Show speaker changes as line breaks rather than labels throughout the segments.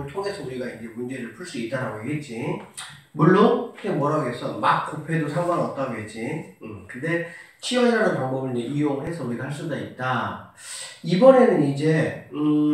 방법을 통해서 우리가 이제 문제를 풀 수 있다라고 얘기했지. 물론 그냥 뭐라고 했어? 막 곱해도 상관없다고 했지. 근데 치환이라는 방법을 이제 이용해서 우리가 할 수가 있다. 이번에는 이제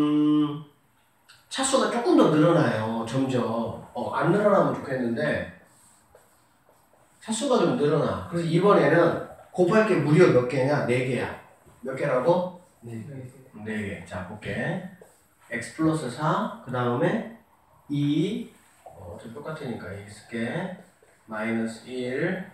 차수가 조금 더 늘어나요. 점점. 안 늘어나면 좋겠는데 차수가 좀 늘어나. 그래서 이번에는 곱할 게 무려 몇 개냐? 4개야. 몇 개라고? 4개. 자, 볼게. x 플러스 4, 그 다음에 2, 좀 똑같으니까 2 쓸게. 마이너스 1,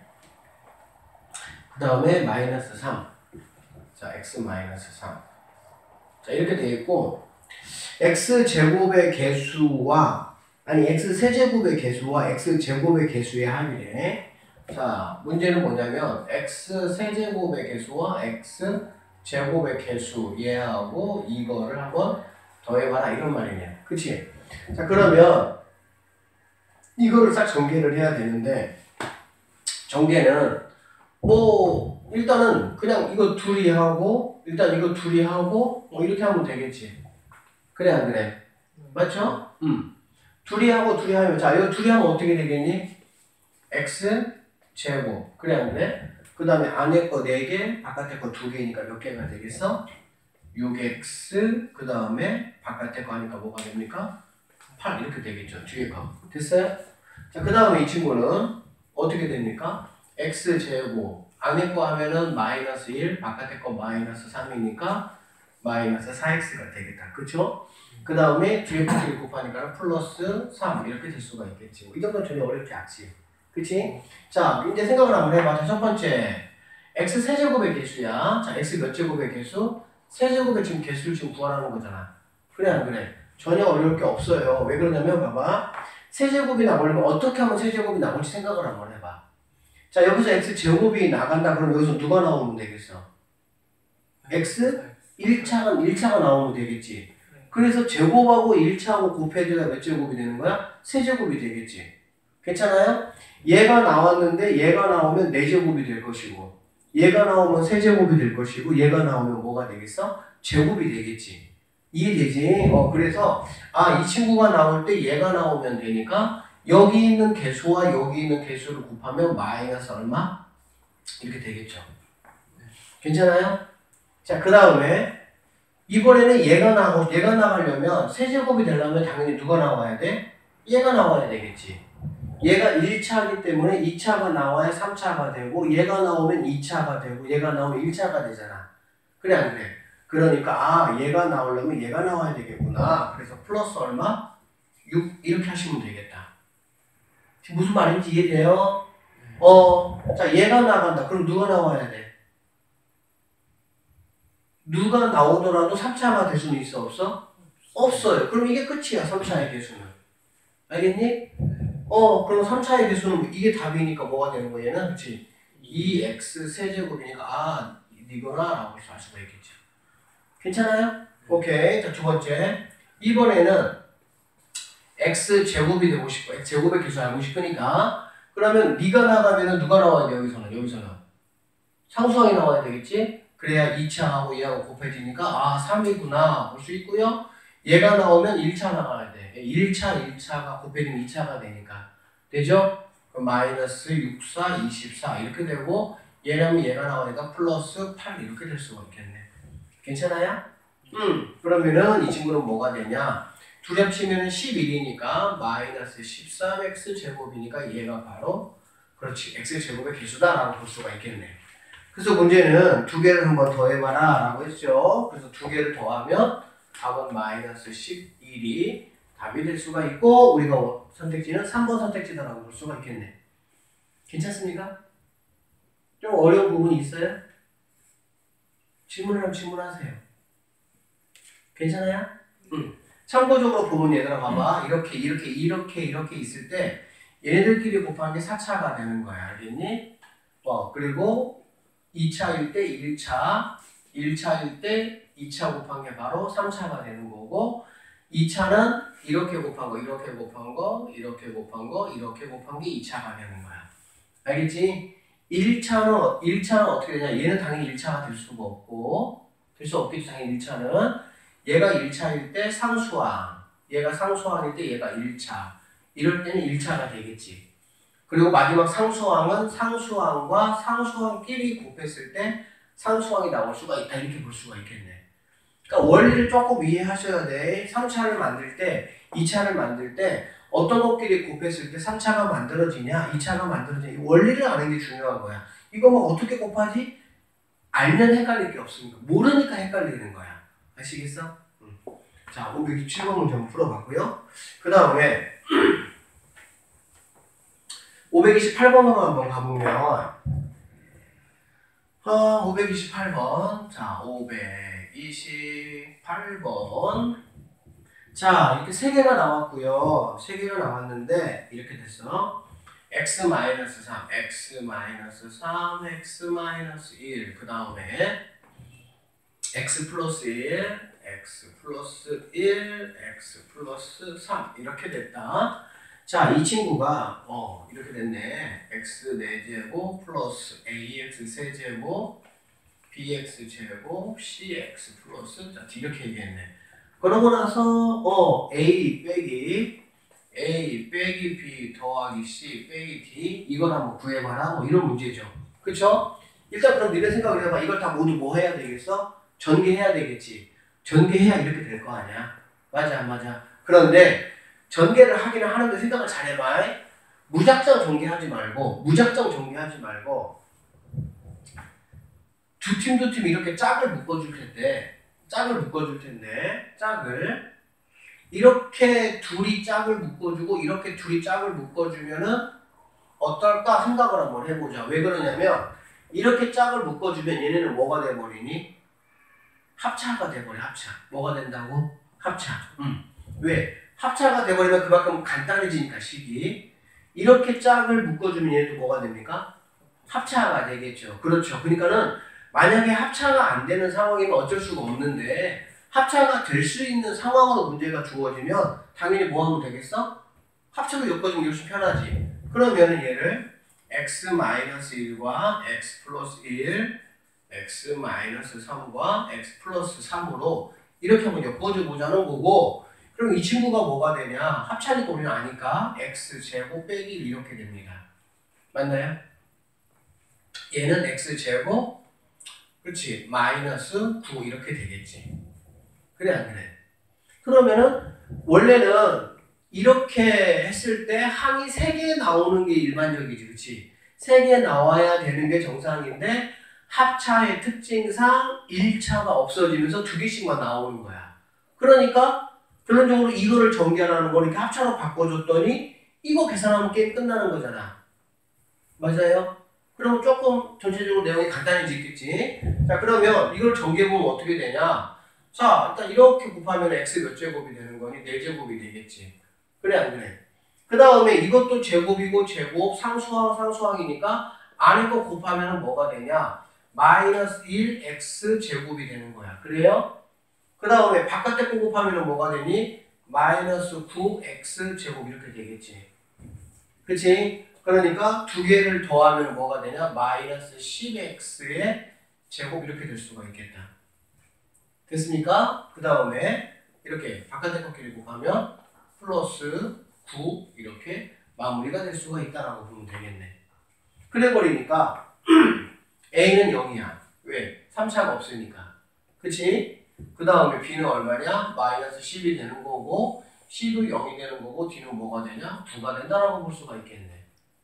그 다음에 마이너스 3. 자, x 마이너스 3. 자, 이렇게 되어 있고, x 제곱의 개수와, 아니, x 세제곱의 개수와 x 제곱의 개수의 합이래. 자, 문제는 뭐냐면, x 세제곱의 개수와 x 제곱의 개수, 얘하고 이거를 한번 더해봐라, 이런 말이네. 그치? 자, 그러면, 이거를 싹 전개를 해야 되는데, 전개는, 일단은 그냥 이거 둘이 하고, 일단 이거 둘이 하고, 이렇게 하면 되겠지. 그래, 안 그래? 맞죠? 둘이 하고 둘이 하면, 자, 이거 둘이 하면 어떻게 되겠니? x 제곱. 그래, 안 그래? 그 다음에 안에 거 4개, 바깥에 거 2개니까 몇 개가 되겠어? 6x, 그 다음에 바깥에 거 하니까 뭐가 됩니까? 8 이렇게 되겠죠. 뒤에 거. 됐어요? 자, 그 다음에 이 친구는 어떻게 됩니까? x 제곱. 안에 거 하면은 마이너스 1, 바깥에 거 마이너스 3이니까 마이너스 4x가 되겠다. 그쵸? 그 다음에 뒤에 거를 곱하니까 플러스 3 이렇게 될 수가 있겠지. 이 정도는 전혀 어렵지 않지. 그치? 자, 이제 생각을 한번 해봐. 자, 첫 번째. x 세제곱의 개수야. 자, x 몇 제곱의 개수? 세제곱의 지금 개수를 지금 구하라는 거잖아. 그래, 안 그래? 전혀 어려울 게 없어요. 왜 그러냐면, 봐봐. 세제곱이 나오려면 어떻게 하면 세제곱이 나올지 생각을 한번 해봐. 자, 여기서 x 제곱이 나간다. 그러면 여기서 누가 나오면 되겠어? x 1차가 나오면 되겠지. 그래서 제곱하고 1차하고 곱해줘야 몇 제곱이 되는 거야? 세제곱이 되겠지. 괜찮아요? 얘가 나왔는데 얘가 나오면 4제곱이 될 것이고 얘가 나오면 세제곱이 될 것이고 얘가 나오면 뭐가 되겠어? 제곱이 되겠지. 이해되지? 그래서 이 친구가 나올 때 얘가 나오면 되니까 여기 있는 개수와 여기 있는 개수를 곱하면 마이너스 얼마? 이렇게 되겠죠. 괜찮아요? 자, 그 다음에 이번에는 얘가 나가려면 세제곱이 되려면 당연히 누가 나와야 돼? 얘가 나와야 되겠지. 얘가 1차이기 때문에 2차가 나와야 3차가 되고 얘가 나오면 2차가 되고 얘가 나오면 1차가 되잖아. 그래, 안 그래? 그러니까 얘가 나오려면 얘가 나와야 되겠구나. 그래서 플러스 얼마? 6 이렇게 하시면 되겠다. 지금 무슨 말인지 이해돼요? 자, 얘가 나간다. 그럼 누가 나와야 돼? 누가 나오더라도 3차가 될 수는 있어, 없어? 없어요. 그럼 이게 끝이야, 3차의 개수는. 알겠니? 그럼 3차의 개수는 이게 답이니까 뭐가 되는 거야, 얘는? 그치? 2x 세제곱이니까, 이거나 라고 할 수가 있겠죠. 괜찮아요? 오케이. 자, 두 번째. 이번에는 x 제곱이 되고 싶어. x 제곱의 개수 알고 싶으니까. 그러면 네가 나가면은 누가 나와야 돼, 여기서는? 상수항이 나와야 되겠지? 그래야 2차하고 얘하고 곱해지니까 3이구나 볼 수 있고요. 얘가 나오면 1차 나가야 돼. 1차가 곱해지면 2차가 되니까. 되죠? 그럼 마이너스 6, 4, 24 이렇게 되고 얘라면 얘가 나오니까 플러스 8 이렇게 될 수가 있겠네. 괜찮아요? 그러면은 이 친구는 뭐가 되냐? 둘이 합치면 11이니까 마이너스 13x 제곱이니까 얘가 바로 그렇지 x 제곱의 개수다라고 볼 수가 있겠네. 그래서 문제는 2개를 한번 더해봐라 라고 했죠. 그래서 2개를 더하면 답은 마이너스 11이 답이 될 수가 있고 우리가 선택지는 3번 선택지다라고 볼 수가 있겠네. 괜찮습니까? 좀 어려운 부분이 있어요? 질문하면 질문하세요. 괜찮아요? 참고적으로 보면 얘들아 봐봐. 이렇게 있을 때 얘네들끼리 곱하는 게 4차가 되는 거야. 알겠니? 그리고 2차일 때 1차일 때 2차 곱한 게 바로 3차가 되는 거고 2차는 이렇게 곱한 거, 이렇게 곱한 거, 이렇게 곱한 거, 이렇게 곱한 게 2차가 되는 거야. 알겠지? 1차는 어떻게 되냐? 얘는 당연히 1차가 될 수가 없고 될 수 없겠지. 당연히 1차는 얘가 1차일 때 상수항 얘가 상수항일 때 얘가 1차. 이럴 때는 1차가 되겠지. 그리고 마지막 상수항은 상수항과 상수항끼리 곱했을 때 상수항이 나올 수가 있다. 이렇게 볼 수가 있겠네. 그러니까 원리를 조금 이해하셔야 돼. 3차를 만들 때, 2차를 만들 때 어떤 것끼리 곱했을 때 3차가 만들어지냐, 2차가 만들어지냐. 원리를 아는 게 중요한 거야. 이거 뭐 어떻게 곱하지? 알면 헷갈릴 게 없으니까. 모르니까 헷갈리는 거야. 아시겠어? 자, 527번을 좀 풀어봤고요. 그 다음에 528번으로 한번 가보면 528번. 자, 528번. 자, 이렇게 3개가 나왔고요. 3개가 나왔는데 이렇게 됐어. x-3, x-3, x-1. 그 다음에 x 플러스 1, x 플러스 1, x 플러스 3. 이렇게 됐다. 자, 이 친구가 이렇게 됐네. x 4제곱 플러스 ax 세제곱 bx 제곱 cx 플러스 자, 이렇게 얘기했네. 그러고 나서 a 빼기 b 더하기 c 빼기 d 이걸 한번 구해봐라. 뭐 이런 문제죠. 그쵸? 일단 그럼 니네 생각을 해봐. 이걸 다 모두 뭐 해야 되겠어? 전개해야 되겠지. 전개해야 이렇게 될 거 아니야. 맞아 안 맞아? 그런데 전개를 하기는 하는데 생각을 잘 해봐. 무작정 전개하지 말고 두 팀 이렇게 짝을 묶어줄 텐데 짝을 이렇게 둘이 짝을 묶어주고 이렇게 둘이 짝을 묶어주면은 어떨까 생각을 한번 해보자. 왜 그러냐면 이렇게 짝을 묶어주면 얘네는 뭐가 돼버리니? 합차가 돼버려. 합차. 뭐가 된다고? 합차. 왜? 합차가 돼버리면 그만큼 간단해지니까 식이. 이렇게 짝을 묶어주면 얘도 뭐가 됩니까? 합차가 되겠죠. 그렇죠. 그러니까는 만약에 합차가 안 되는 상황이면 어쩔 수가 없는데 합차가 될 수 있는 상황으로 문제가 주어지면 당연히 뭐 하면 되겠어? 합차로 엮어주면 훨씬 편하지. 그러면은 얘를 x-1과 x 플러스 1, x-3과 x 플러스 3으로 이렇게 한번 엮어줘 보자는 거고, 그럼 이 친구가 뭐가 되냐? 합차니까 우리는 아니까 x제곱 빼기 1 이렇게 됩니다. 맞나요? 얘는 x제곱 그렇지 마이너스 9 이렇게 되겠지. 그래 안 그래? 그러면은 원래는 이렇게 했을 때 항이 3개 나오는 게 일반적이지. 그렇지? 3개 나와야 되는 게 정상인데 합차의 특징상 1차가 없어지면서 2개씩만 나오는 거야. 그러니까 결론적으로 이거를 전개하라는 거 이렇게 합차로 바꿔줬더니 이거 계산하면 게임 끝나는 거잖아. 맞아요? 그럼 조금 전체적으로 내용이 간단해지겠지. 자, 그러면 이걸 전개해보면 어떻게 되냐? 자, 일단 이렇게 곱하면 x 몇 제곱이 되는 거니? 4제곱이 되겠지. 그래 안 그래? 그 다음에 이것도 제곱이고 제곱 상수항이니까 안에 거 곱하면 뭐가 되냐? 마이너스 1x 제곱이 되는 거야. 그래요? 그 다음에 바깥에 거 곱하면 뭐가 되니? 마이너스 9x 제곱 이렇게 되겠지. 그치? 그러니까 두 개를 더하면 뭐가 되냐? 마이너스 10x의 제곱 이렇게 될 수가 있겠다. 됐습니까? 그 다음에 이렇게 바깥에 거끼리 곱하면 플러스 9 이렇게 마무리가 될 수가 있다라고 보면 되겠네. 그래 버리니까 A는 0이야. 왜? 3차가 없으니까. 그치? 그 다음에 B는 얼마냐? 마이너스 10이 되는 거고 C도 0이 되는 거고 D는 뭐가 되냐? 9가 된다라고 볼 수가 있겠네.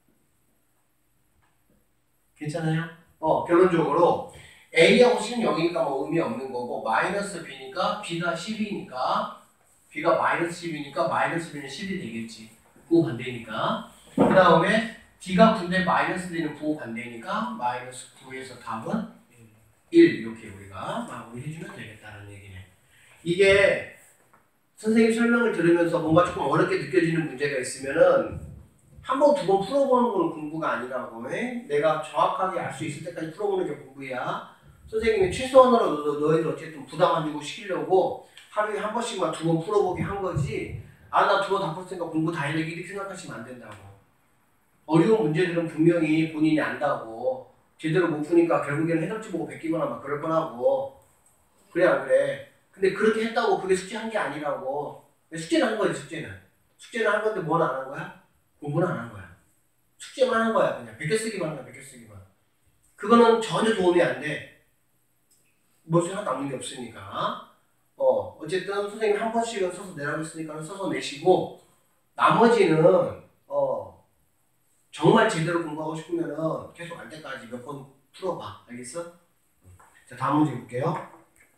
괜찮아요? 결론적으로 A하고 C는 0이니까 뭐 의미 없는 거고 마이너스 B니까 B가 10이니까 B가 마이너스 10이니까 마이너스 B는 10이 되겠지. 부호 반대니까. 그 다음에 D가 9인데 마이너스 D는 부호 반대니까 마이너스 9에서 답은 1 이렇게 우리가 마무리 해주면 되겠다는 얘기네. 이게 선생님 설명을 들으면서 뭔가 조금 어렵게 느껴지는 문제가 있으면은 한 번, 두 번 풀어보는 건 공부가 아니라고 해. 내가 정확하게 알 수 있을 때까지 풀어보는 게 공부야. 선생님이 최소한으로 너희들 어쨌든 부담 안 주고 시키려고 하루에 한 번씩만 2번 풀어보게 한 거지. 아, 나 2번 다 풀었으니까 공부 다 해내기 이렇게 생각하시면 안 된다고. 어려운 문제들은 분명히 본인이 안다고. 제대로 못 푸니까 결국에는 해답지 보고 베끼거나 막 그럴 거라고. 그래 안 그래? 근데 그렇게 했다고 그게 숙제한 게 아니라고. 숙제는 한 거지, 숙제는. 숙제는 한 건데 뭐는 안 한 거야? 공부는 안 한 거야. 숙제만 한 거야, 그냥. 베껴쓰기만 한 거야, 베껴쓰기만. 그거는 전혀 도움이 안 돼. 머릿속에 하나 남는 게 없으니까. 어쨌든 선생님이 한 번씩은 써서 내라고 했으니까 써서 내시고, 나머지는, 정말 제대로 공부하고 싶으면은 계속 알 때까지 몇 번 풀어봐. 알겠어? 자, 다음 문제 볼게요.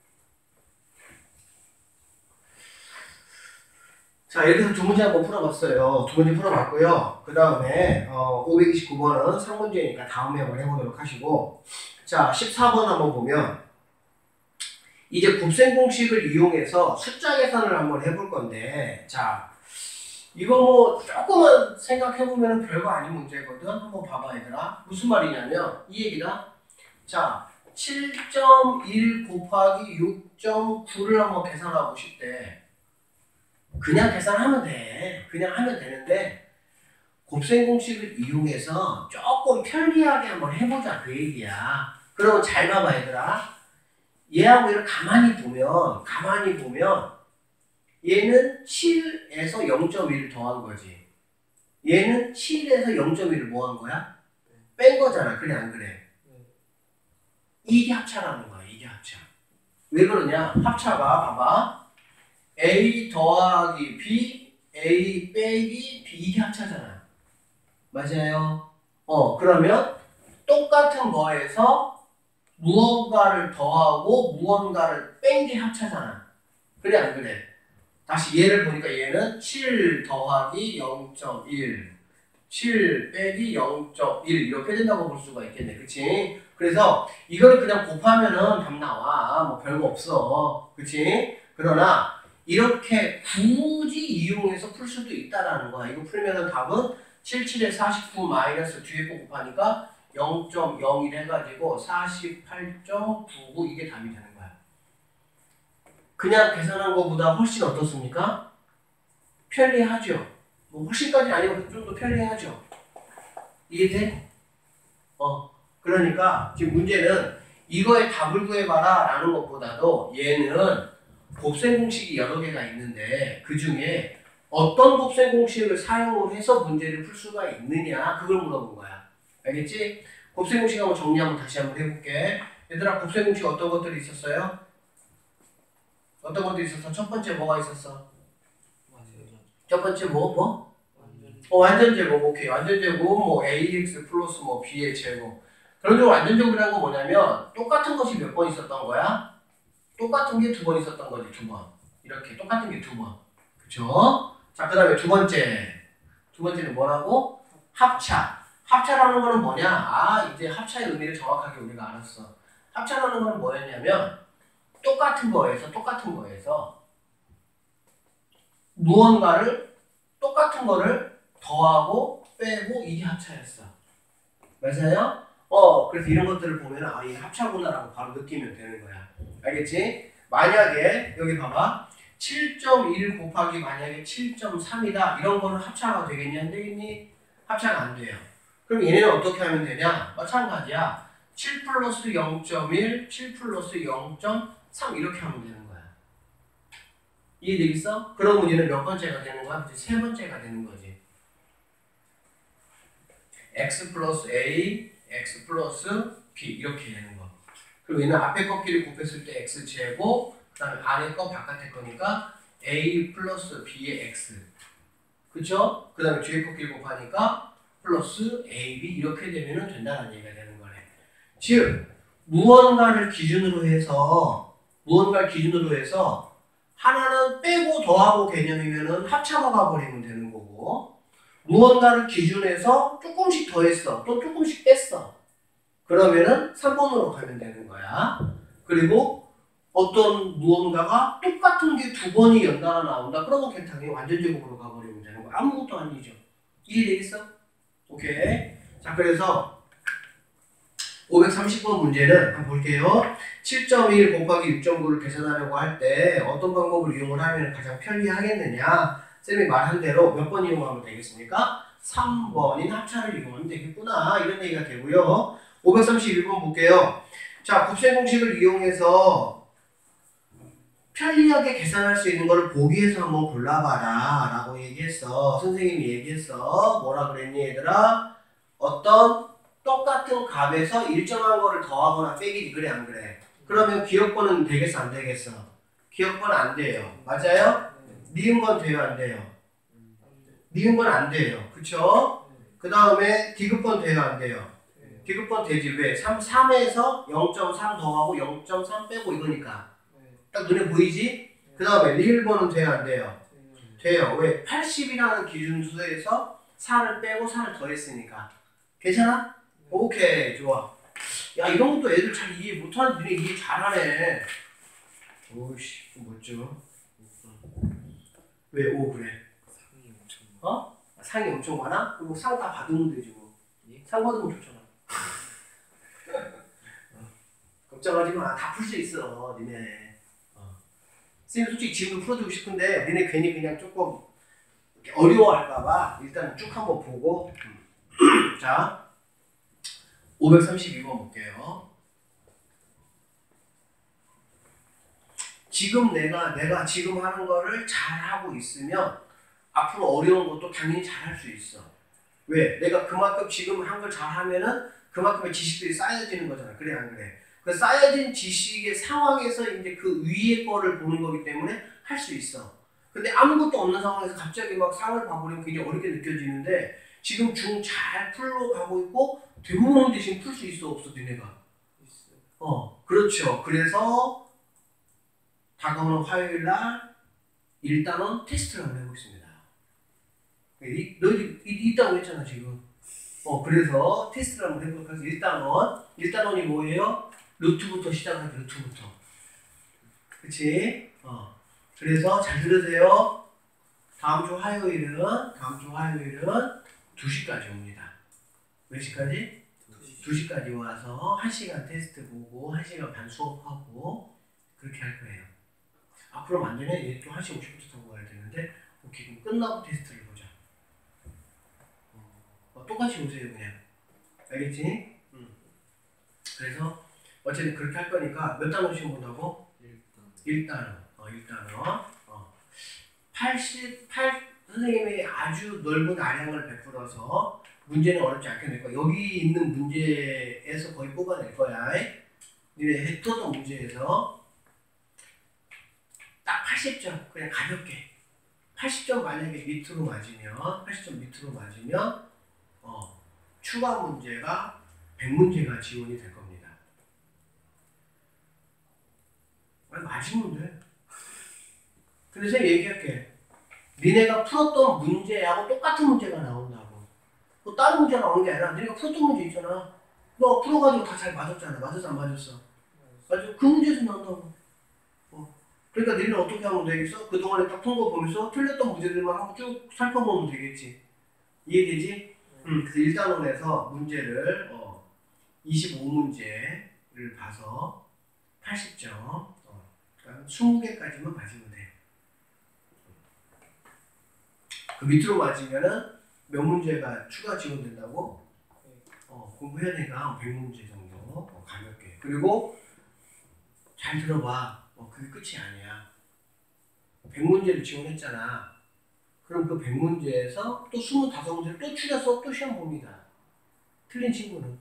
자, 이렇게 해서 두 문제 한번 풀어봤어요. 두 문제 풀어봤고요. 그 다음에 529번은 3문제니까 다음에 한번 해보도록 하시고, 자, 14번 한번 보면 이제 곱셈 공식을 이용해서 숫자 계산을 한번 해볼 건데, 자, 이거 뭐 조금만 생각해보면 별거 아닌 문제거든. 한번 봐봐 얘들아. 무슨 말이냐면 이 얘기다. 자, 7.1 곱하기 6.9를 한번 계산하고 싶대. 그냥 계산하면 돼. 그냥 하면 되는데 곱셈 공식을 이용해서 조금 편리하게 한번 해보자 그 얘기야. 그러면 잘 봐봐 얘들아. 얘하고 얘를 가만히 보면 얘는 7에서 0.1을 더한 거지. 얘는 7에서 0.1을 뭐 한 거야? 뺀 거잖아. 그래 안 그래? 이게 합차라는 거야. 이게 합차. 왜 그러냐? 합차가 봐봐. A 더하기 B, A 빼기 B 이게 합차잖아. 맞아요? 그러면 똑같은 거에서 무언가를 더하고 무언가를 뺀 게 합차잖아. 그래 안 그래? 다시 얘를 보니까 얘는 7 더하기 0.1 7 빼기 0.1 이렇게 된다고 볼 수가 있겠네. 그치? 그래서 이거를 그냥 곱하면은 답 나와. 뭐 별거 없어. 그치? 그러나 이렇게 굳이 이용해서 풀 수도 있다라는 거야. 이거 풀면은 답은 77에 49 마이너스 뒤에 거 곱하니까 0.01 해가지고 48.99 이게 답이 되는 거야. 그냥 계산한 것보다 훨씬 어떻습니까? 편리하죠. 뭐 훨씬까지 아니고 좀 더 편리하죠. 이해돼? 그러니까 지금 문제는 이거의 답을 구해봐라 라는 것보다도 얘는 곱셈 공식이 여러 개가 있는데 그 중에 어떤 곱셈 공식을 사용을 해서 문제를 풀 수가 있느냐 그걸 물어본 거야. 알겠지? 곱셈 공식 한번 정리 한번 다시 한번 해볼게. 얘들아 곱셈 공식 어떤 것들이 있었어요? 어떤 것들이 있었어? 첫 번째 뭐가 있었어? 첫 번째 뭐? 완전제곱. 오케이. 완전제곱 뭐 ax 플러스 뭐 b의 제곱. 그런 쪽 완전제곱이라는 건 뭐냐면 똑같은 것이 몇 번 있었던 거야? 똑같은 게 두 번 있었던 거지. 두 번. 이렇게 똑같은 게 두 번. 그쵸? 자, 그 다음에 두 번째는 뭐라고? 합차. 합차라는 거는 뭐냐? 이제 합차의 의미를 정확하게 우리가 알았어. 합차라는 거는 뭐였냐면 똑같은 거에서 무언가를 똑같은 거를 더하고 빼고 이게 합차였어. 맞아요? 그래서 이런 것들을 보면 이게 합차구나라고 바로 느끼면 되는 거야. 알겠지? 만약에 여기 봐봐. 7.1 곱하기 만약에 7.3이다. 이런 거는 합차가 되겠니? 안 되겠니? 합차가 안 돼요. 그럼 얘네는 어떻게 하면 되냐? 마찬가지야. 7 플러스 0.1, 7 플러스 0.3 이렇게 하면 되는 거야. 이해되겠어? 그런 문제는 몇 번째가 되는 거야? 이제 세 번째가 되는 거지. x 플러스 a, x 플러스 b 이렇게 되는 거. 그리고 얘는 앞에 꺾기를 곱했을 때 x 제곱, 그 다음에 안에 거 바깥에 거니까 a 플러스 b의 x. 그쵸? 그 다음에 뒤에 꺾기를 곱하니까 플러스 ab 이렇게 되면 된다는 얘기가 되는 거네. 즉 무언가를 기준으로 해서 하나는 빼고 더하고 개념이면은 합차가 가버리면 되는 거고, 무언가를 기준해서 조금씩 더했어 또 조금씩 뺐어 그러면은 3번으로 가면 되는 거야. 그리고 어떤 무언가가 똑같은 게 두 번이 연달아 나온다 그러면 당연히 완전제곱으로 가버리면 되는 거야. 아무것도 아니죠. 이해되겠어? 오케이. 자, 그래서 530번 문제는 한번 볼게요. 7.1 곱하기 6.9를 계산하려고 할 때 어떤 방법을 이용을 하면 가장 편리하겠느냐? 쌤이 말한 대로 몇 번 이용하면 되겠습니까? 3번인 합차를 이용하면 되겠구나. 이런 얘기가 되고요. 531번 볼게요. 자, 곱셈 공식을 이용해서 편리하게 계산할 수 있는 거를 보기에서 한번 골라봐라 라고 얘기했어. 선생님이 얘기했어. 뭐라 그랬니 얘들아? 어떤 똑같은 값에서 일정한 거를 더하거나 빼기지. 그래 안 그래? 그러면 기억번은 되겠어 안 되겠어? 기억번 안 돼요. 맞아요? 니은 건 돼요 안 돼요? 니은 건 안 돼요. 그쵸? 그 다음에 디귿번 돼요 안 돼요? 디귿번 되지. 왜? 3에서 0.3 더하고 0.3 빼고 이거니까. 딱 눈에 보이지? 그 다음에 리을번은 돼요 안 돼요? 돼요. 왜? 80이라는 기준수에서 4를 빼고 4를 더했으니까. 괜찮아? 오케이 좋아. 야 이런 것도 애들 잘 이해 못하는 니네 이해 잘하네. 오이씨 멋져. 왜? 오 그래.
상이 엄청
어? 상이 엄청 많아? 그리고 상 다 받으면 되지 뭐. 상 받으면 좋잖아. 걱정하지 마. 다 풀 수 있어 니네. 선생님 솔직히 지금도 풀어주고 싶은데 니네 괜히 그냥 조금 어려워할까봐 일단 쭉 한번 보고 자 532번 볼게요. 지금 내가 지금 하는 거를 잘하고 있으면 앞으로 어려운 것도 당연히 잘할 수 있어. 왜? 내가 그만큼 지금 한 걸 잘하면은 그만큼의 지식들이 쌓여지는 거잖아. 그래 안 그래? 그 쌓여진 지식의 상황에서 이제 그 위의 거를 보는 거기 때문에 할 수 있어. 근데 아무것도 없는 상황에서 갑자기 막 상을 봐버리면 굉장히 어렵게 느껴지는데 지금 중 잘 풀로 가고 있고 대부분 문제 지금 풀 수 있어 없어 니네가? 그렇죠. 그래서 다가오는 화요일날 일단은 테스트를 한번 해보겠습니다. 너희들 있다고 했잖아 지금. 그래서 테스트를 한번 해볼까 해서 일단원이 뭐예요? 루트부터 시작하지 루트부터. 그치? 그래서 잘 들으세요. 다음 주 화요일은 2시까지 옵니다. 몇 시까지? 2시까지 와서 1시간 테스트 보고 1시간 반 수업하고 그렇게 할 거예요. 앞으로 안 되면 얘 또 1시 50분부터 타고 가야 되는데 오케이 그럼 끝나고 테스트를 보자. 똑같이 오세요 그냥. 알겠지? 그래서 어쨌든 그렇게 할 거니까 몇 단원 시험 본다고? 1단원. 88 선생님이 아주 넓은 아량을 베풀어서 문제는 어렵지 않게 낼 거야. 여기 있는 문제에서 거의 뽑아낼 거야. 니네 했던 문제에서 딱 80점 그냥 가볍게 80점 만약에 밑으로 맞으면 80점 밑으로 맞으면 추가 문제가 100문제가 지원이 될 겁니다. 아니 맞으면 돼. 근데 제가 얘기할게. 니네가 풀었던 문제하고 똑같은 문제가 나온다고. 또 다른 문제가 나오는 게 아니라 니네가 풀었던 문제 있잖아. 너 풀어가지고 다 잘 맞았잖아. 맞았어 안 맞았어? 맞아. 그 문제에서 나온다고. 그러니까 니네는 어떻게 하면 되겠어? 그동안에 딱 푼 거 보면서 틀렸던 문제들만 하고 쭉 살펴보면 되겠지. 이해되지? 그래서 1단원에서 문제를 25문제를 봐서 80점 그러니까 20개까지만 맞으면 돼. 그 밑으로 맞으면은 몇 문제가 추가 지원된다고? 공부해야 되니까 100문제 정도 가볍게. 그리고 잘 들어봐. 그게 끝이 아니야. 100문제를 지원했잖아. 그럼 그 100문제에서 또 25문제를 또 추려서 또 시험 봅니다. 틀린 친구는.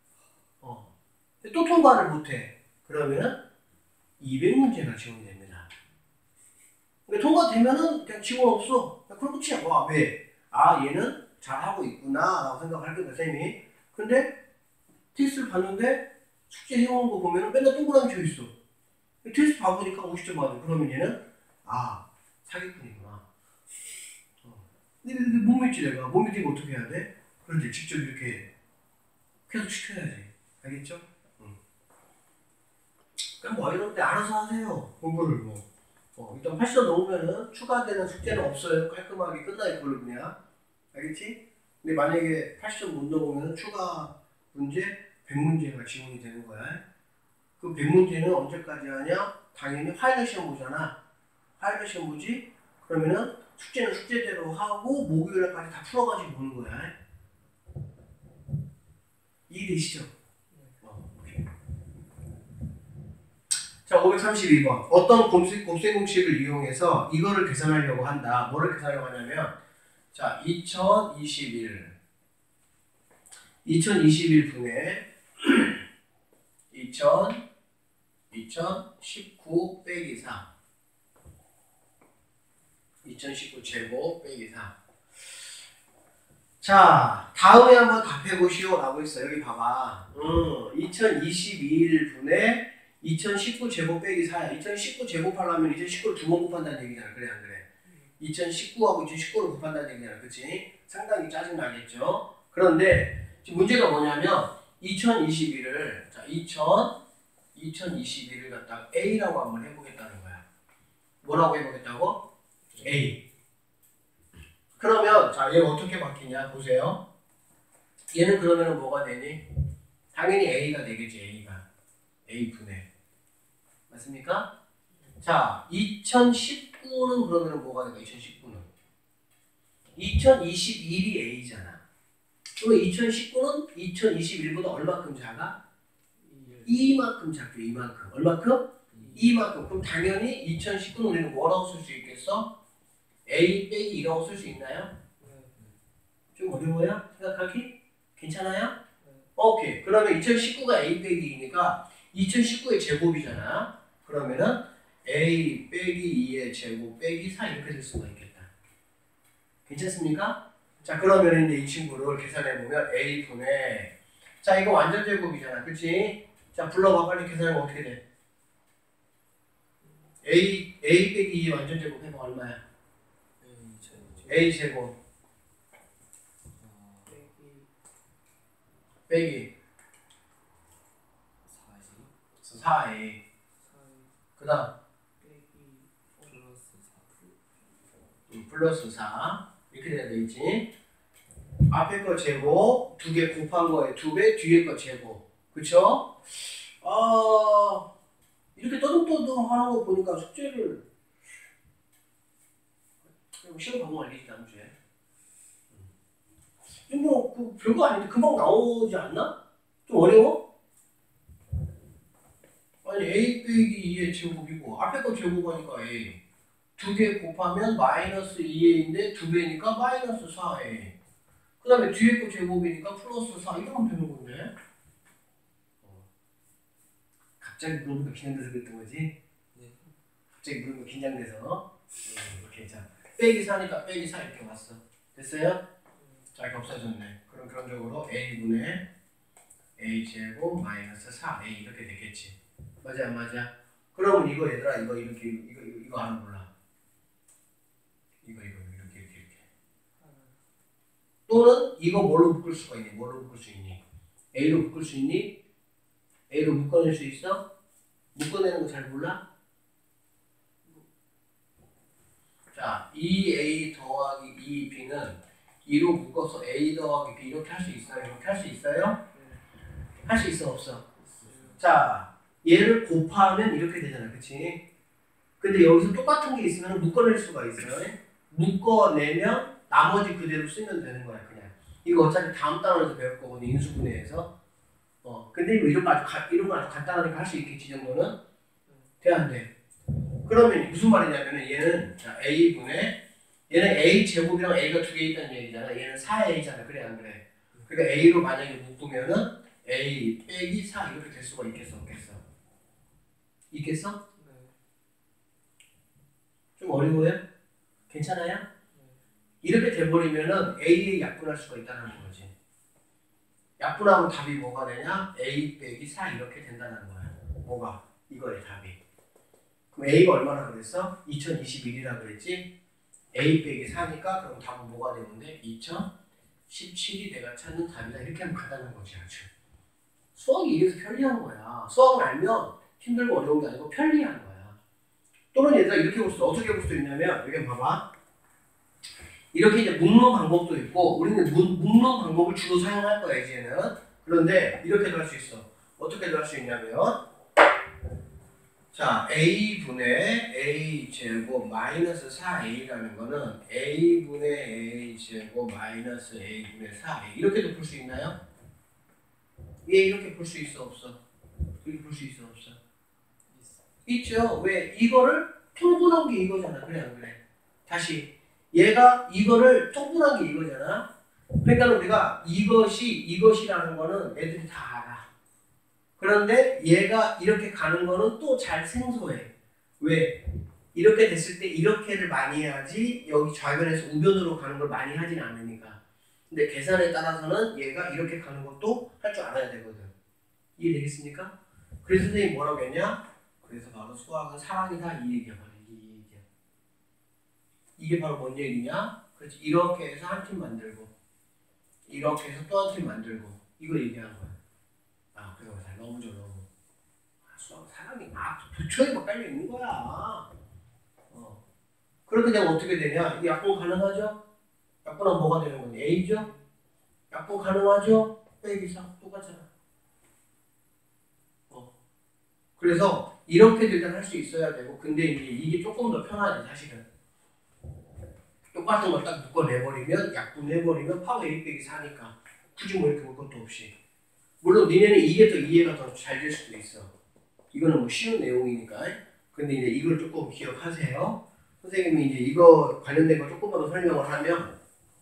또 통과를 못해. 그러면은 200문제가 지원이 됩니다. 그러니까 통과되면은 그냥 지원 없어. 그럼 끝이야. 와, 왜? 얘는 잘하고 있구나 라고 생각할 거야, 쌤이. 근데 테스트를 봤는데 숙제 해온 거 보면은 맨날 동그라미 쳐 있어. 테스트 봐보니까 50점 맞아. 그러면 얘는 사기꾼이구나. 근데 못 믿지 내가. 못 믿으면 어떻게 해야 돼? 그런데 직접 이렇게 계속 시켜야지. 알겠죠? 그냥 뭐 이럴 때 알아서 하세요. 공부를 일단 80점 넘으면은 추가되는 숙제는 없어요. 깔끔하게 끝날 걸로 그냥. 알겠지? 근데 만약에 80점 못 넘으면 추가 문제 100문제가 지원이 되는 거야. 그 100문제는 언제까지 하냐? 당연히 화요일 시험 보잖아. 화요일 시험 보지? 그러면은 숙제는 숙제대로 하고 목요일까지 다 풀어가지고 보는 거야. 이해되시죠? 오케이. 자, 532번. 어떤 곱셈 공식을 이용해서 이거를 계산하려고 한다. 뭐를 계산하려고 하냐면, 자, 2021분의 2019 빼기 4. 2019 제곱 빼기 4. 자, 다음에 한번 답해보시오 라고 했어. 여기 봐봐. 2022분의 2019 제곱 빼기 4야. 2019 제곱하려면 2019를 두 번 곱한다는 얘기잖아. 그래 안 그래? 2019하고 2019를 곱한다는 얘기잖아. 그치? 상당히 짜증나겠죠? 그런데 지금 문제가 뭐냐면 2021을 자 2021을 갖다가 A라고 한번 해보겠다는 거야. 뭐라고 해보겠다고? A. 그러면 자 얘가 어떻게 바뀌냐 보세요. 얘는 그러면 뭐가 되니? 당연히 A가 되겠지. A가 A분의 맞습니까? 자 2019는 그러면 뭐가 될까? 2019는 2021이 A잖아. 그럼 2019는 2021보다 얼마큼 작아? 이만큼 작죠. 이만큼. 얼마큼? 이만큼. 그럼 당연히 2019는 우리는 뭐라고 쓸 수 있겠어? A 빼기 2라고 쓸 수 있나요? 좀 어려워요? 생각하기? 괜찮아요? 오케이. 그러면 2019가 A 빼기 2니까 2019의 제곱이잖아. 그러면은 A 빼기 2의 제곱 빼기 4 이렇게 될 수가 있겠다. 괜찮습니까? 자 그러면 이제 이 친구를 계산해보면 A분의 자 이거 완전 제곱이잖아. 그치? 자 불러봐. 빨리 계산해보면 어떻게 돼? A 빼기 2 완전 제곱 해봐. 얼마야? A 제곱 빼기 4A 그 다음 플러스 4 이렇게 돼야 되겠지. 앞에 거 제곱 2개 곱한 거에 2배 뒤에 거 제곱 그쵸? 이렇게 떠듬떠듬 하는 거 보니까 숙제를 시험 방송 알리지 다음 주에 뭐 별거 아닌데 금방 나오지 않나? 좀 어려워? 아니 A 빼기 2의 제곱이고 앞에 거 제곱하니까 A 2개 곱하면 마이너스 2A인데 2배니까 마이너스 4A 그 다음에 뒤에 거 제곱이니까 플러스 4 이러면 되는 건데 갑자기 물으니까 긴장돼서 그랬던 거지? 네. 갑자기 물으니까 긴장돼서 이렇게 자 빼기 4니까 빼기 4 이렇게 왔어 됐어요? 자 겹쳐졌네. 그럼 그런적으로 A분의 A제곱 마이너스 4A 이렇게 되겠지. 맞아 안 맞아? 그러면 이거 얘들아 이거 이렇게 이거 하나 몰라. 이거 이렇게 또는 이거 뭘로 묶을 수가 있니? 뭘로 묶을 수 있니? A로 묶을 수 있니? A로 묶어낼 수 있어? 묶어내는 거 잘 몰라? 자 2A 더하기 2B는 2로 묶어서 A 더하기 B 이렇게 할 수 있어요? 이렇게 할 수 있어요? 할 수 있어 없어? 자 얘를 곱하면 이렇게 되잖아 그치? 근데 여기서 똑같은 게 있으면 묶어낼 수가 있어요. 묶어내면 나머지 그대로 쓰면 되는 거야 그냥. 이거 어차피 다음 단원에서 배울 거거든 인수분해에서. 근데 이런 거 아주 간단하니까 할 수 있겠지 정도는? 돼 안 돼? 그러면 무슨 말이냐면은 얘는 자 A분의 얘는 A 제곱이랑 A가 두 개 있다는 얘기잖아. 얘는 4A잖아. 그래 안 그래? 그러니까 A로 만약에 묶으면은 A 빼기 4 이렇게 될 수가 있겠어 없겠어? 있겠어? 네. 좀 어려워요? 괜찮아요? 네. 이렇게 돼버리면은 A에 약분할 수가 있다는 거지. 약분하면 답이 뭐가 되냐? A 빼기 4 이렇게 된다는 거야. 뭐가? 이거의 답이. 그럼 A가 얼마나 그랬어? 2021이라 그랬지? A 빼기 4니까 그럼 답은 뭐가 되는데 2017이 내가 찾는 답이다 이렇게 하면 간단한 거지 아주. 수학이 이래서 편리한 거야. 수학을 알면 힘들고 어려운 게 아니고 편리한 거야. 또는 얘들아 이렇게 볼 수 어떻게 볼 수 있냐면 여기 봐봐. 이렇게 이제 묶는 방법도 있고 우리는 묶는 방법을 주로 사용할 거야 이제는. 그런데 이렇게도 할 수 있어. 어떻게도 할 수 있냐면 자, A분의 A제곱 마이너스 4A라는 거는 A분의 A제곱 마이너스 A분의 4A 이렇게도 볼 수 있나요? 예, 이렇게 볼 수 있어 없어? 이렇게 볼 수 있어 없어? 있죠. 왜? 이거를 통분한 게 이거잖아. 그래 안 그래? 다시 얘가 이거를 통분한 게 이거잖아. 그러니까 우리가 이것이라는 거는 애들이 다 알아. 그런데 얘가 이렇게 가는 거는 또 잘 생소해. 왜? 이렇게 됐을 때 이렇게를 많이 해야지 여기 좌변에서 우변으로 가는 걸 많이 하진 않으니까. 근데 계산에 따라서는 얘가 이렇게 가는 것도 할 줄 알아야 되거든. 이해되겠습니까? 그래서 선생님이 뭐라고 했냐? 그래서 바로 수학은 사랑이다 이 얘기야. 바로 이 얘기야. 이게 바로 뭔 얘기냐? 그렇지. 이렇게 해서 한 팀 만들고 이렇게 해서 또 한 팀 만들고 이거 얘기하는 거야. 아 그래서 잘 너무 좋아 너무. 수학 사랑이 막 부처에 막 깔려 있는 거야. 그렇게 되면 어떻게 되냐? 이 약분 가능하죠? 약분은 뭐가 되는 거니? A죠? 약분 가능하죠? 빼기 4 똑같잖아. 그래서 이렇게도 일단 할 수 있어야 되고 근데 이게 조금 더 편하지 사실은. 똑같은 걸 딱 묶어내버리면 약분해버리면 파워 A 빼기 4니까 굳이 뭐 이렇게 볼 것도 없이. 물론 니네는 이게 더 이해가 더 잘 될 수도 있어. 이거는 뭐 쉬운 내용이니까. 근데 이제 이걸 조금 기억하세요. 선생님이 이제 이거 관련된 거 조금만 더 설명을 하면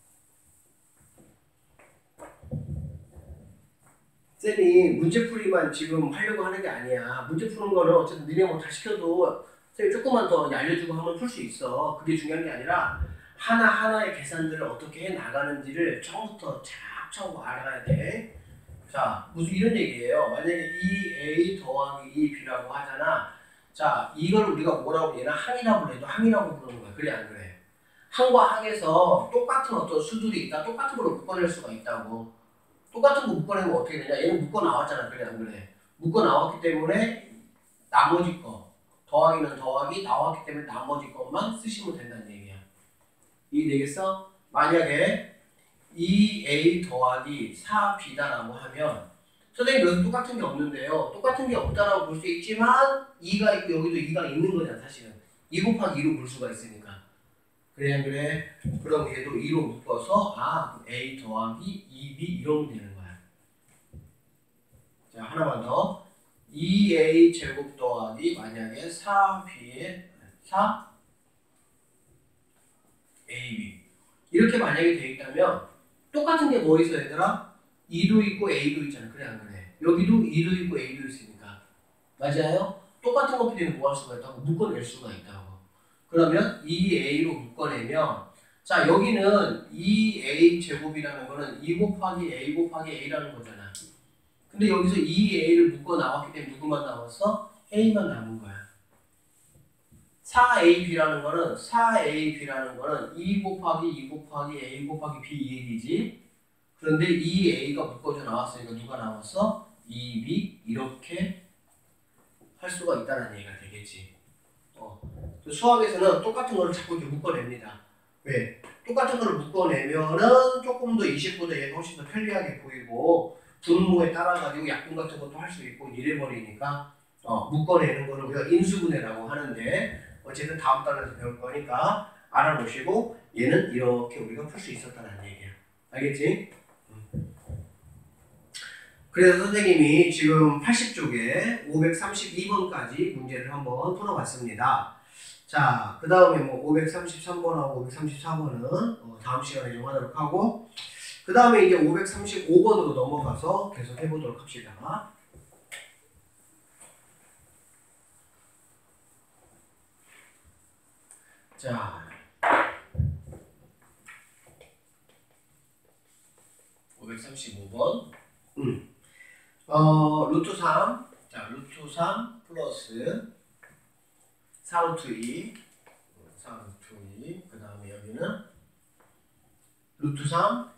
쌤이 문제풀이만 지금 하려고 하는 게 아니야. 문제 푸는 거는 어쨌든 니네 뭐 다 시켜도 쌤이 조금만 더 알려주고 하면 풀 수 있어. 그게 중요한 게 아니라 하나하나의 계산들을 어떻게 해 나가는지를 처음부터 차곡차곡 알아야 돼. 자, 무슨 이런 얘기예요. 만약에 2A 더하기 2B라고 하잖아. 자, 이걸 우리가 뭐라고 얘는 항이라고 해도 항이라고 부르는 거야. 그래 안 그래? 항과 항에서 똑같은 어떤 수들이 있다. 똑같은 걸로 묶어낼 수가 있다고. 똑같은 거 묶어내면 어떻게 되냐? 얘는 묶어 나왔잖아. 그래 안 그래? 묶어 나왔기 때문에 나머지 거 더하기는 더하기 나왔기 때문에 나머지 것만 쓰시면 된다는 얘기야. 이해되겠어? 만약에 2A 더하기 4B다라고 하면 선생님 여기 똑같은 게 없는데요. 똑같은 게 없다라고 볼 수 있지만 2가 있고 여기도 2가 있는 거잖아 사실은. 2 곱하기 2로 볼 수가 있으니까. 그래 안 그래? 그럼 얘도 2로 묶어서 A 더하기 2B 이러면 되는 거야. 자 하나만 더. 2A 제곱 더하기 만약에 4B에 4AB 이렇게 만약에 돼 있다면 똑같은 게 뭐 있어 얘들아? 2도 있고 A도 있잖아. 그래 안 그래? 여기도 2도 있고 A도 있으니까. 맞아요? 똑같은 것끼리는 뭐 할 수가 있다고? 묶어낼 수가 있다고. 그러면 2A로 묶어내면 자 여기는 2A 제곱이라는 거는 2 곱하기 A 곱하기 A라는 거잖아. 근데 여기서 2A를 묶어 나왔기 때문에 누구만 남았어? A만 남은 거야. 4AB라는 거는 2 곱하기 2 곱하기 A 곱하기 B 이 얘기지. 그런데 2A가 묶어져 나왔으니까 누가 나왔어? 2B 이렇게 할 수가 있다는 얘기가 되겠지. 수학에서는 똑같은 거를 자꾸 이렇게 묶어냅니다. 왜? 똑같은 거를 묶어내면은 조금 더 20보다 얘가 훨씬 더 편리하게 보이고 분모에 따라가지고 약분 같은 것도 할 수 있고 이래버리니까 묶어내는 거를 우리가 인수분해라고 하는데 어쨌든 다음 달에서 배울 거니까 알아놓으시고 얘는 이렇게 우리가 풀 수 있었다는 얘기야. 알겠지? 그래서 선생님이 지금 80쪽에 532번까지 문제를 한번 풀어봤습니다. 자, 그 다음에 뭐 533번하고 534번은 다음 시간에 좀 하도록 하고 그 다음에 이제 535번으로 넘어가서 계속 해보도록 합시다. 자, 535번. 루트 3. 자, 루트 3 플러스 4루트 2. 4루트 2. 그 다음에 여기는 루트 3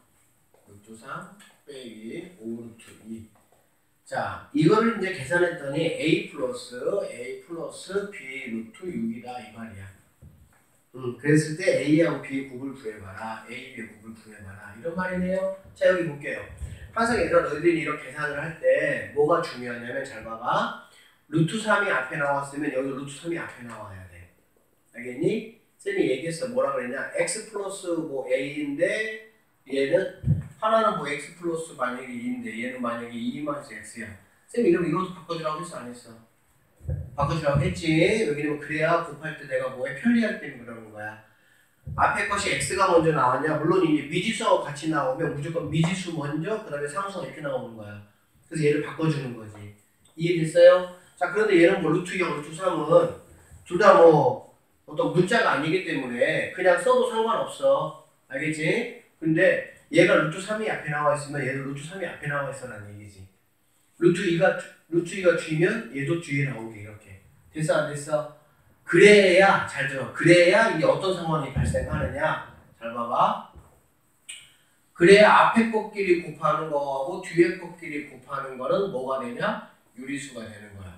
빼기 5루트 2. 자, 이거를 이제 계산했더니 A 플러스 B 루트 6이다 이 말이야. 그랬을 때 A하고 B의 곱을 구해봐라. A, B의 곱을 구해봐라. 이런 말이네요. 자, 여기 볼게요. 항상 얘들아 너희들이 이런 계산을 할 때 뭐가 중요하냐면 잘 봐봐. 루트 3이 앞에 나왔으면 여기 루트 3이 앞에 나와야 돼. 알겠니? 쌤이 얘기했어. 뭐라 그랬냐? X 플러스 뭐 A인데 얘는 하나는 뭐 X 플러스 만약에 2인데 얘는 만약에 2 마이너스 X야. 쌤 이러면 이것도 바꿔주라고 했어 안 했어? 바꿔주라고 했지. 여기는 그래야 곱할 때 내가 뭐에 편리할 때문에 그러는 거야. 앞에 것이 x가 먼저 나왔냐? 물론 이제 미지수하고 같이 나오면 무조건 미지수 먼저 그 다음에 상수가 이렇게 나오는 거야. 그래서 얘를 바꿔주는 거지. 이해됐어요? 자, 그런데 얘는 뭐 루트 2하고 루트 3은 둘 다 뭐 어떤 문자가 아니기 때문에 그냥 써도 상관없어. 알겠지? 근데 얘가 루트 3이 앞에 나와 있으면 얘도 루트 3이 앞에 나와 있어라는 얘기지. 루트 2가 뒤면 얘도 뒤에 나오게 이렇게. 됐어 안 됐어? 그래야 잘 들어. 그래야 이게 어떤 상황이 발생하느냐. 잘 봐봐. 그래야 앞에 것끼리 곱하는 거하고 뒤에 것끼리 곱하는 거는 뭐가 되냐? 유리수가 되는 거야.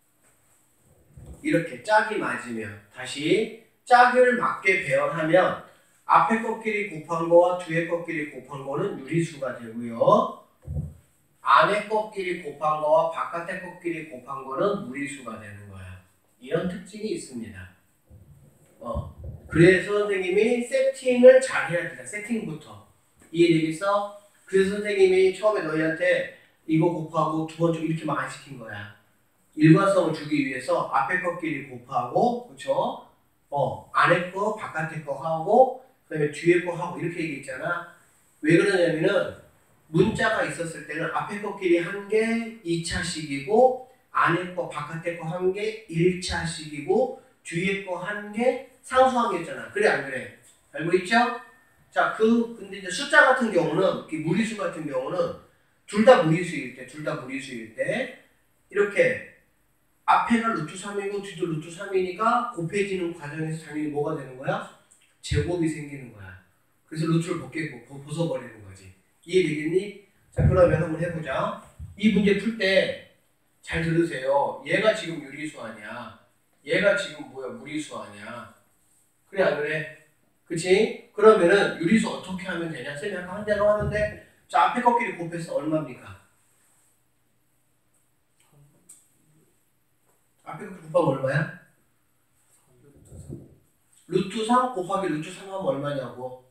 이렇게 짝이 맞으면 다시 짝을 맞게 배열하면 앞에 것끼리 곱한 거와 뒤에 것끼리 곱한 거는 유리수가 되고요. 안에 것끼리 곱한 거와 바깥에 것끼리 곱한 거는 무리수가 되는 거야. 이런 특징이 있습니다. 그래서 선생님이 세팅을 잘 해야 된다. 세팅부터. 이해되겠어? 그래서 선생님이 처음에 너희한테 이거 곱하고 두 번째 이렇게 많이 시킨 거야. 일관성을 주기 위해서 앞에 것끼리 곱하고, 그쵸? 안에 거, 바깥에 거 하고, 그 다음에 뒤에 거 하고, 이렇게 얘기했잖아. 왜 그러냐면은, 문자가 있었을 때는 앞에 것끼리 한 개 2차식이고, 안에 거, 바깥에 거 한 개 1차식이고, 뒤에 거 한 개 상수한 개였잖아. 그래, 안 그래? 알고 있죠? 자, 근데 이제 숫자 같은 경우는, 무리수 같은 경우는, 둘 다 무리수일 때, 이렇게, 앞에가 루트 3이고 뒤도 루트 3이니까 곱해지는 과정에서 당연히 뭐가 되는 거야? 제곱이 생기는 거야. 그래서 루트를 벗어버리는 거지. 이해되겠니? 자, 그러면 한번 해보자. 이 문제 풀 때 잘 들으세요. 얘가 지금 유리수 아니야. 얘가 지금 뭐야? 무리수 아니야. 그래 안 그래? 그치? 그러면은 유리수 어떻게 하면 되냐? 쌤이 아까 한 대로 하는데 자, 앞에 것끼리 곱해서 얼마입니까? 앞에 거 곱하면 얼마야? 루트 3 곱하기 루트 3 하면 얼마냐고?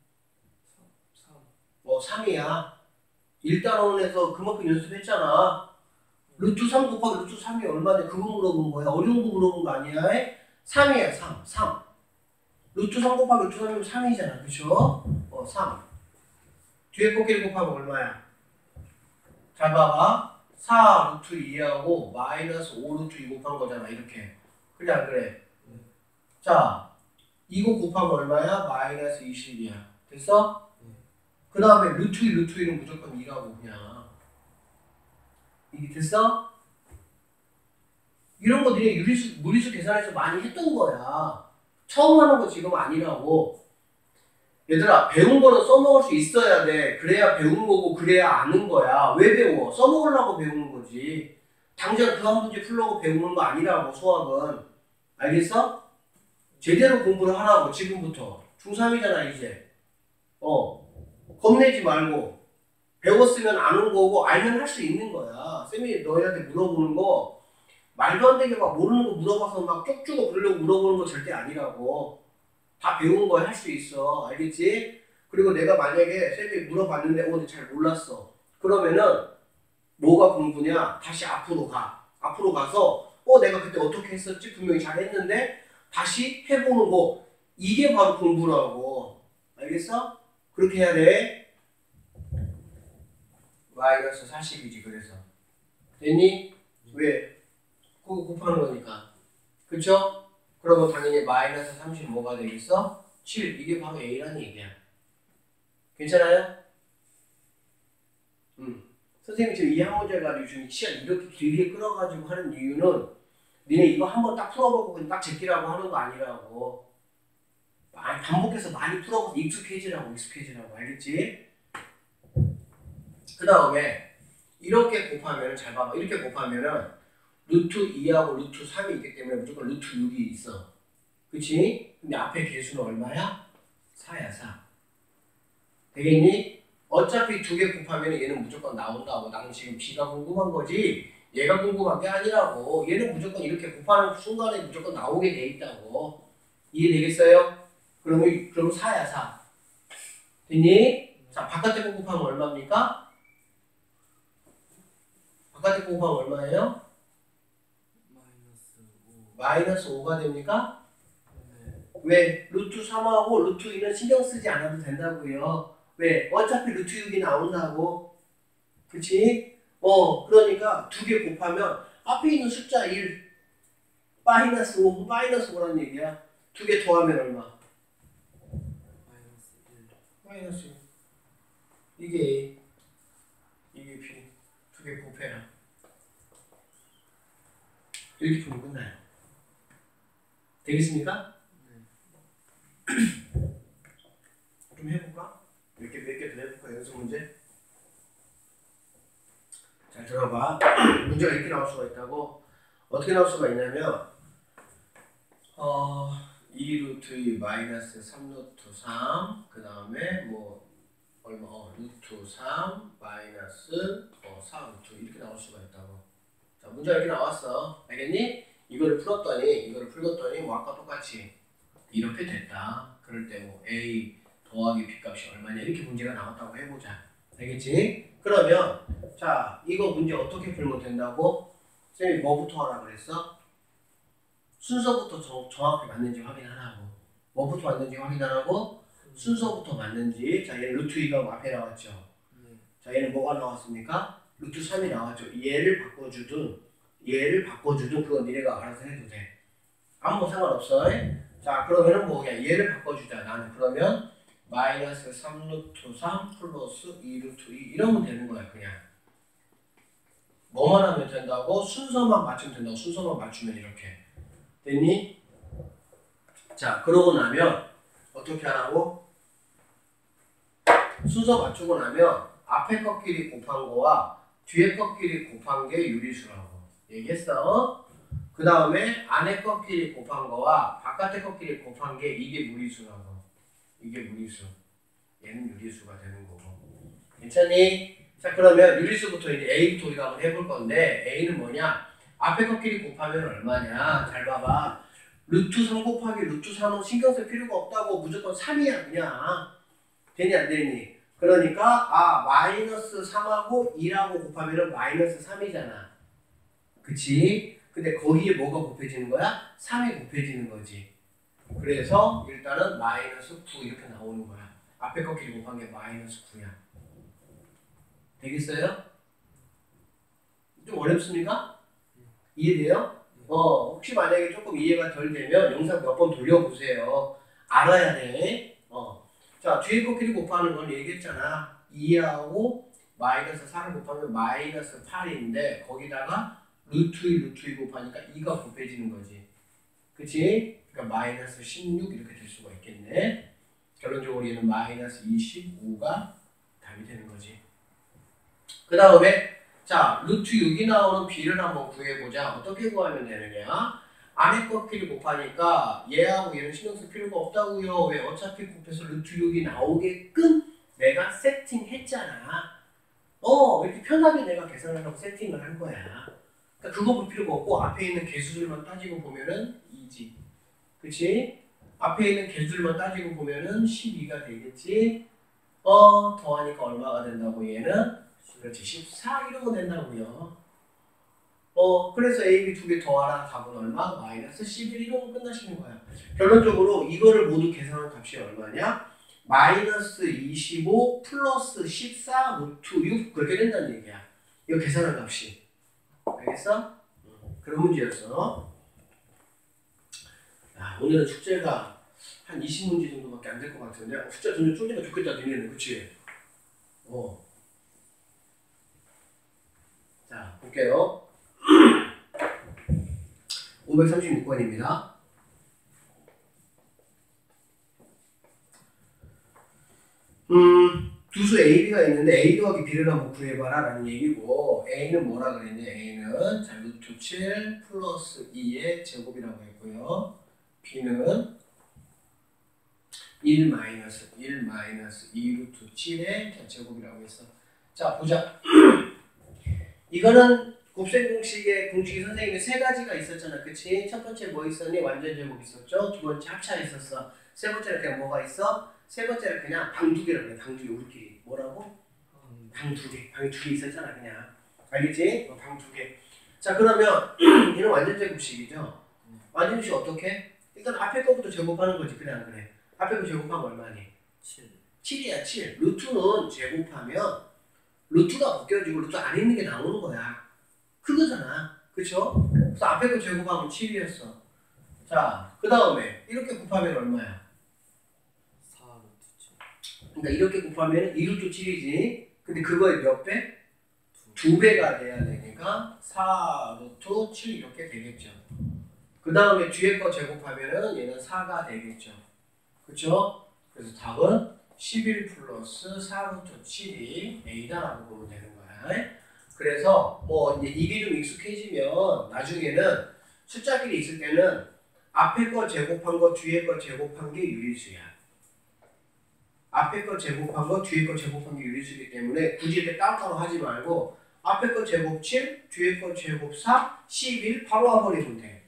3이야. 일단원에서 그만큼 연습했잖아. 루트 3 곱하기 루트 3이 얼마냐? 그거 물어본 거야. 어려운 거 물어본 거 아니야? 3이야, 3. 루트 3 곱하기 루트 3이면 3이잖아. 그쵸? 3. 뒤에 곱끼리 곱하면 얼마야? 잘 봐봐. 4 루트 2하고 마이너스 5 루트 2 곱한 거잖아. 이렇게. 그래 안 그래? 자, 이거 곱하면 얼마야? 마이너스 20이야. 됐어? 그 다음에 루트 2 루트 2는 무조건 2라고 그냥. 이게 됐어? 이런 거 니네 무리수 계산해서 많이 했던 거야. 처음 하는 거 지금 아니라고. 얘들아, 배운 거는 써먹을 수 있어야 돼. 그래야 배운 거고 그래야 아는 거야. 왜 배워? 써먹으려고 배우는 거지. 당장 그 한 문제 풀려고 배우는 거 아니라고, 수학은. 알겠어? 제대로 공부를 하라고, 지금부터. 중3이잖아, 이제. 겁내지 말고. 배웠으면 아는 거고, 알면 할 수 있는 거야. 쌤이 너희한테 물어보는 거, 말도 안 되게 막 모르는 거 물어봐서 막 쪽 주고 그러려고 물어보는 거 절대 아니라고. 다 배운 거 할 수 있어. 알겠지? 그리고 내가 만약에 쌤이 물어봤는데 잘 몰랐어. 그러면은 뭐가 공부냐? 다시 앞으로 가. 앞으로 가서 내가 그때 어떻게 했었지? 분명히 잘했는데 다시 해보는 거. 이게 바로 공부라고. 알겠어? 그렇게 해야 돼. 마이너스 40이지 그래서. 됐니? 왜? 그거 곱하는 거니까. 그쵸? 그러면 당연히 마이너스 35가 되겠어? 7. 이게 바로 A라는 얘기야. 괜찮아요? 선생님이 지금 이 한 문제를 가지고 지금 시간 이렇게 길게 끌어가지고 하는 이유는 니네 이거 한번 딱 풀어보고 그냥 딱 제끼라고 하는 거 아니라고. 많이 반복해서 많이 풀어봐서 익숙해지라고. 알겠지? 그 다음에 이렇게 곱하면 잘 봐봐. 이렇게 곱하면은 루트 2하고 루트 3이 있기 때문에 무조건 루트 6이 있어. 그치? 근데 앞에 개수는 얼마야? 4야, 4. 되겠니? 어차피 두 개 곱하면 얘는 무조건 나온다고. 나는 지금 B가 궁금한 거지 얘가 궁금한 게 아니라고. 얘는 무조건 이렇게 곱하는 순간에 무조건 나오게 돼 있다고. 이해되겠어요? 그럼 4야, 4. 됐니? 자, 바깥에 거 곱하면 얼마입니까? 바깥에 거 곱하면 얼마예요? 마이너스 5가 됩니까?
네.
왜? 루트 3하고 루트 2는 신경 쓰지 않아도 된다고요. 왜? 어차피 루트 6이 나온다고. 그치? 그러니까 두 개 곱하면 앞에 있는 숫자 1 마이너스 5, 마이너스 5라는 얘기야. 두 개 더하면 얼마? 마이너스 1. 이게 A, 이게 B. 두 개 곱해라. 이렇게 풀면 끝나요. 되겠습니까? 좀 해볼까? 몇 개 더 해볼까? 연습 문제? 잘 들어봐. 문제가 이렇게 나올 수가 있다고. 어떻게 나올 수가 있냐면 2루트 2 마이너스 3루트 3 그 다음에 뭐 얼마 루트 3 마이너스 4루트 이렇게 나올 수가 있다고. 자, 문제가 이렇게 나왔어. 알겠니? 이거를 풀었더니 뭐 아까 똑같이 이렇게 됐다. 그럴 때 뭐 A 더하기 B 값이 얼마냐 이렇게 문제가 나왔다고 해보자. 알겠지? 그러면 자 이거 문제 어떻게 풀면 된다고? 쌤이 뭐부터 하라 그랬어? 순서부터 정확히 맞는지 확인하라고. 뭐부터 맞는지 확인하라고? 순서부터 맞는지. 자 얘는 루트 2가 앞에 나왔죠. 자 얘는 뭐가 나왔습니까? 루트 3이 나왔죠. 얘를 바꿔주든 그건 니네가 알아서 해도 돼. 아무 상관없어. 자 그러면은 뭐야 얘를 바꿔주자. 나는 그러면 마이너스 3루트 3 플러스 2루트 2 이러면 되는 거야. 그냥 뭐만 하면 된다고? 순서만 맞추면 된다고. 순서만 맞추면 이렇게 됐니? 자 그러고 나면 어떻게 하라고? 순서 맞추고 나면 앞에 것끼리 곱한 거와 뒤에 것끼리 곱한 게 유리수라고 얘기했어. 그 다음에 안에 것끼리 곱한 거와 바깥에 것끼리 곱한 게 이게 무리수라고. 이게 무리수. 얘는 유리수가 되는 거고. 괜찮니? 자 그러면 유리수부터 이제 A부터 우리가 한번 해볼 건데 A는 뭐냐? 앞에 것끼리 곱하면 얼마냐? 잘 봐봐. 루트 3 곱하기 루트 3은 신경 쓸 필요가 없다고. 무조건 3이야 그냥. 되니 안 되니? 그러니까 마이너스 3하고 2라고 곱하면 마이너스 3이잖아. 그치? 근데 거기에 뭐가 곱해지는 거야? 3이 곱해지는 거지. 그래서 일단은 마이너스 9 이렇게 나오는 거야. 앞에 것끼리 곱한 게 마이너스 9야. 되겠어요? 좀 어렵습니까? 이해돼요? 혹시 만약에 조금 이해가 덜 되면 영상 몇 번 돌려보세요. 알아야 돼. 자, 뒤에 것끼리 곱하는 건 얘기했잖아. 2하고 마이너스 4를 곱하면 마이너스 8인데 거기다가 루트 2, 루트 2 곱하니까 2가 곱해지는 거지. 그치? 그러니까 마이너스 16 이렇게 될 수가 있겠네. 결론적으로 얘는 마이너스 25가 답이 되는 거지. 그 다음에 자 루트 6이 나오는 b를 한번 구해보자. 어떻게 구하면 되느냐? 안에 것끼리 곱하니까 얘하고 얘는 신경 쓸 필요가 없다고요. 왜? 어차피 곱해서 루트 6이 나오게끔 내가 세팅했잖아. 이렇게 편하게 내가 계산을 하고 세팅을 한 거야. 그러니까 그거 볼 필요가 없고 앞에 있는 개수들만 따지고 보면은 2지. 그치? 앞에 있는 개수들만 따지고 보면은 12가 되겠지. 더하니까 얼마가 된다고 얘는? 그렇지 14 이러면 된다고요. 그래서 A, B 두 개 더하라. 답은 얼마? 마이너스 11 이러면 끝나시는 거야. 결론적으로 이거를 모두 계산한 값이 얼마냐? 마이너스 25 플러스 14 루트 6 그렇게 된다는 얘기야. 이거 계산한 값이. 알겠어? 그런 문제였어. 오늘은 숙제가 한 20문제 정도밖에 안 될 것 같은데 숙제 좀 줄이면 좋겠다 니네는. 그치? 자 볼게요. 536번입니다. 두수 A, B가 있는데 A 더하기 B를 한번 구해봐라 라는 얘기고 A는 뭐라 그랬냐? A는 자 루트 7 플러스 2의 제곱이라고 했고요. B는 1 마이너스 2 루트 7의 제곱이라고 했어. 자 보자. 이거는 곱셈 공식에 공식이 선생님이 세 가지가 있었잖아. 그치? 첫 번째 뭐 있었니? 완전 제곱 있었죠? 두 번째 합차 있었어. 세 번째는 그냥 뭐가 있어? 세 번째는 그냥 방 두 개라고 해. 방 두 개 우리끼리. 뭐라고? 방 두 개. 방이 두 개 있었잖아 그냥. 알겠지? 방 두 개. 자 그러면 얘는 완전 제곱식이죠? 완전시 어떻게? 일단 앞에 거부터 제곱하는 거지. 그래 안 그래? 앞에 거 제곱하면 얼마니? 7이야 7. 루트는 제곱하면 루트가 벗겨지고 루트 안에 있는 게 나오는 거야. 그거잖아. 그쵸? 그래서 앞에 거 제곱하면 7이었어. 자, 그 다음에 이렇게 곱하면 얼마야?
4루트 7.
그러니까 이렇게 곱하면 2루트 7이지. 근데 그거의 몇 배? 2배가 돼야 되니까 4루트 7 이렇게 되겠죠. 그 다음에 뒤에 거 제곱하면은 얘는 4가 되겠죠. 그쵸? 그래서 답은 11 플러스 4루트 7이 A다라고 보면 되는 거야. 그래서 뭐 이게 좀 익숙해지면 나중에는 숫자끼리 있을 때는 앞에 거 제곱한 거 뒤에 거 제곱한 게 유리수야. 앞에 거 제곱한 거 뒤에 거 제곱한 게 유리수이기 때문에 굳이 이렇게 따로따로 하지 말고 앞에 거 제곱 7, 뒤에 거 제곱 4, 11 바로 와버리면 돼.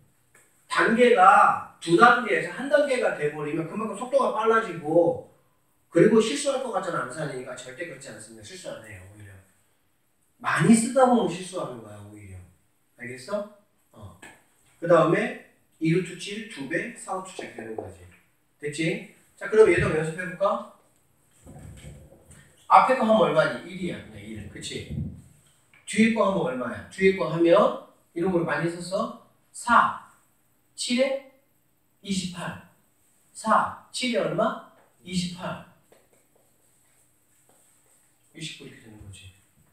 단계가 두 단계에서 한 단계가 돼버리면 그만큼 속도가 빨라지고 그리고 실수할 것 같지는 않으니까 절대 그렇지 않습니다. 실수 안 해요. 오히려 많이 쓰다 보면 실수하는 거야. 오히려 알겠어? 그 다음에 2루트 7 2배 4루트 7 되는 거지. 됐지? 자 그럼 얘도 연습해볼까? 앞에 거 하면 얼마니? 1이야. 네, 1. 그치? 뒤에 거 하면 얼마야? 뒤에 거 하면 이런 걸 많이 썼어? 4 7에 28 4 7에 얼마? 28 29 이렇게 되는 거지.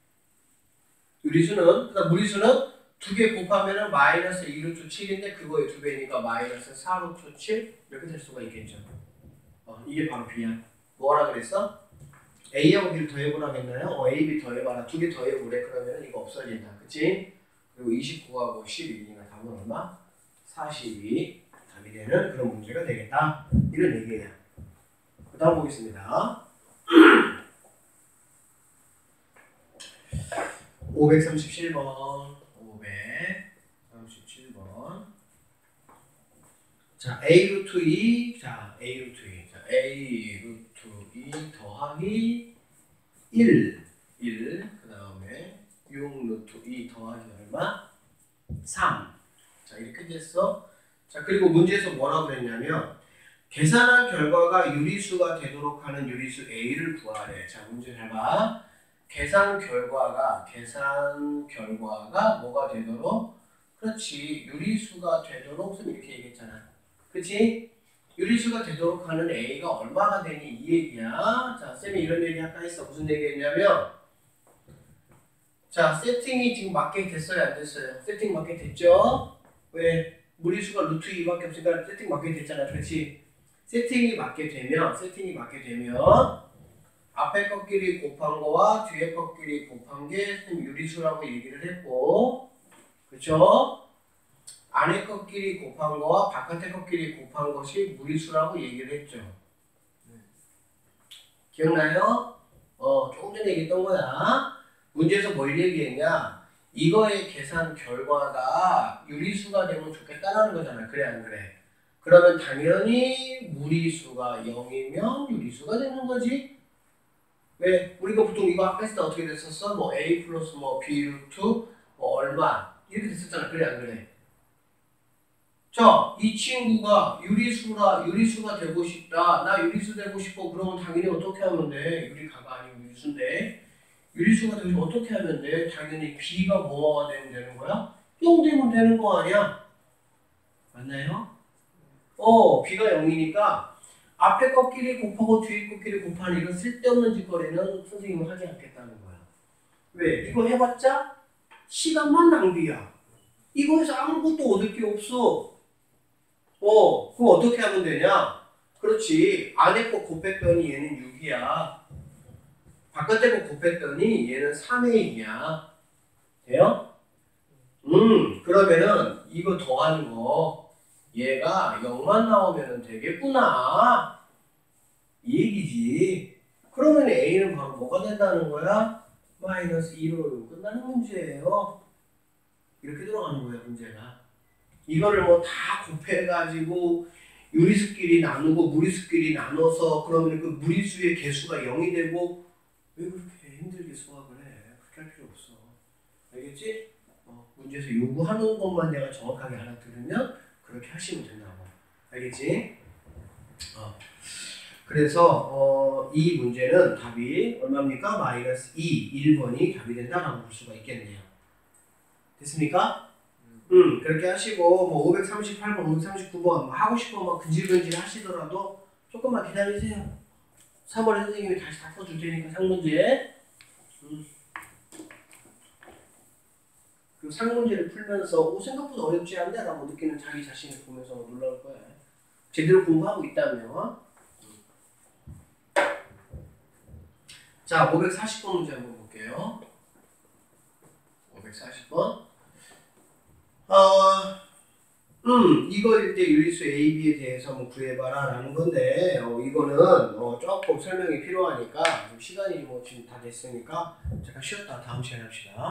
유리수는 그다음 무리수는 두 개 곱하면은 마이너스 2루트 7인데 그거의 두 배니까 마이너스 4루트 7 이렇게 될 수가 있겠죠. 이게 바로 B야. 뭐라 그랬어? A하고 B를 더해보라 했나요? A, B 더해봐라. 두 개 더해보래. 그러면 이거 없어진다. 그치? 그리고 29하고 12니까 답은 얼마? 42 답이 되는 그런 문제가 되겠다. 이런 얘기예요. 그 다음 보겠습니다. 537번. 537번. 자, A 루트 2. 자, A 루트 2. 자, A 루트 2 더하기 1. 그 다음에 6 루트 2 더하기 얼마? 3. 자, 이렇게 됐어. 자, 그리고 문제에서 뭐라고 그랬냐면 계산한 결과가 유리수가 되도록 하는 유리수 A를 구하래. 자, 문제 잘 봐. 계산 결과가 뭐가 되도록? 그렇지. 유리수가 되도록 선 이렇게 얘기했잖아. 그치? 유리수가 되도록 하는 A가 얼마가 되니 이 얘기야. 자, 쌤이 이런 얘기 아까 했어. 무슨 얘기했냐면 자, 세팅이 지금 맞게 됐어요, 안 됐어요? 세팅 맞게 됐죠? 왜? 무리수가 루트 2밖에 없으니까 세팅 맞게 됐잖아. 그렇지? 세팅이 맞게 되면 앞에 것끼리 곱한 거와 뒤에 것끼리 곱한 게 유리수라고 얘기를 했고, 그쵸? 안에 것끼리 곱한 거와 바깥에 것끼리 곱한 것이 무리수라고 얘기를 했죠. 기억나요? 조금 전에 얘기했던 거야. 문제에서 뭘 얘기했냐? 이거의 계산 결과가 유리수가 되면 좋겠다라는 거잖아. 그래 안 그래? 그러면 당연히 무리수가 0이면 유리수가 되는 거지. 왜? 우리가 보통 이거 아까 했을 때 어떻게 됐었어? 뭐 A 플러스 뭐 B 루트 뭐 얼마 이렇게 됐었잖아. 그래 안 그래? 자, 이 친구가 유리수가 되고 싶다. 나 유리수 되고 싶어. 그러면 당연히 어떻게 하면 돼? 유리가가 아니고 유리수인데 유리수가 되고 싶으면 어떻게 하면 돼? 당연히 B가 뭐가 되면 되는 거야? 0 되면 되는 거 아니야? 맞나요? B가 0이니까 앞에 것끼리 곱하고 뒤에 것끼리 곱하는 이런 쓸데없는 짓거리는 선생님은 하지 않겠다는 거야. 왜? 이거 해봤자 시간만 낭비야. 이거에서 아무것도 얻을 게 없어. 그럼 어떻게 하면 되냐? 그렇지. 안에 거 곱했더니 얘는 6이야. 바깥에 거 곱했더니 얘는 3의 2야. 돼요? 그러면은 이거 더하는 거 얘가 0만 나오면 되겠구나. 이 얘기지. 그러면 A는 바로 뭐가 된다는 거야? 마이너스 2로 끝나는 문제예요. 이렇게 들어가는 거야, 문제가. 이거를 뭐 다 곱해가지고 유리수끼리 나누고 무리수끼리 나눠서 그러면 그 무리수의 개수가 0이 되고 왜 그렇게 힘들게 수학을 해? 그렇게 할 필요 없어. 알겠지? 문제에서 요구하는 것만 내가 정확하게 알아들으면 그렇게 하시면 된다고. 알겠지? 그래서 이 문제는 답이 얼마입니까? 마이너스 2, 1번이 답이 된다라고 볼 수가 있겠네요. 됐습니까? 그렇게 하시고 뭐 538번, 539번 하고 싶으면 막 근질근질 하시더라도 조금만 기다리세요. 3월에 선생님이 다시 다 풀어줄 테니까 상문제. 그 상문제를 풀면서 생각보다 어렵지 않네 라고 느끼는 자기 자신을 보면서 놀라울 거야. 제대로 공부하고 있다면. 자, 540번 문제 한번 볼게요. 540번. 이거일 때 유리수 A, B에 대해서 뭐 구해봐라 라는 건데, 이거는 조금 설명이 필요하니까, 시간이 뭐 지금 다 됐으니까, 잠깐 쉬었다 다음 시간에 합시다.